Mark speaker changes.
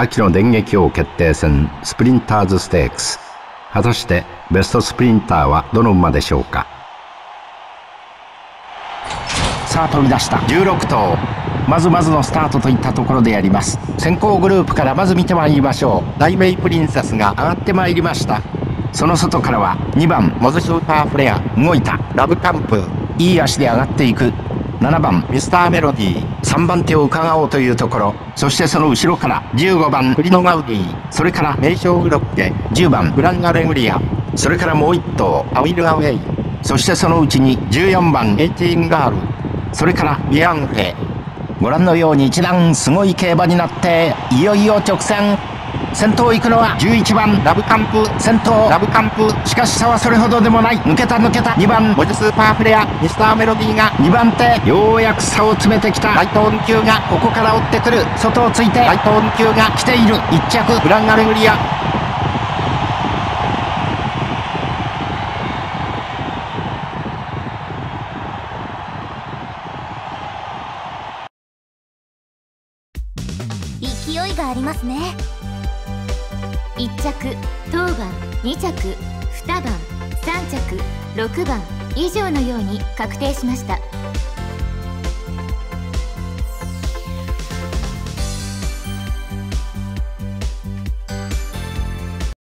Speaker 1: 秋の電撃王決定戦スプリンターズステークス。果たしてベストスプリンターはどの馬でしょうか。さあ飛び出した16頭、まずのスタートといったところでやります。先行グループからまず見てまいりましょう。大メイプリンセスが上がってまいりました。その外からは2番モズスーパーフレア、動いたラブカンプ、いい足で上がっていく7番ミスターメロディー、3番手を伺おうというところ。そしてその後ろから15番クリノガウディ、それから名将ウロッケ10番グランアレグリア、それからもう1頭アウィルアウェイ、そしてそのうちに14番エイティンガール、それからビアンフェ。ご覧のように一段すごい競馬になって、いよいよ直線。先頭行くのは11番ラブカンプ、先頭ラブカンプ、しかし差はそれほどでもない。抜けた2番モジスーパーフレア、ミスターメロディーが2番手、ようやく差を詰めてきた。ライトオン級がここから追ってくる。外をついてライトオン級が来ている。1着グランアレグリア。
Speaker 2: 勢いがありますね。1着当番、2着2番、3着6番以上のように確定しました。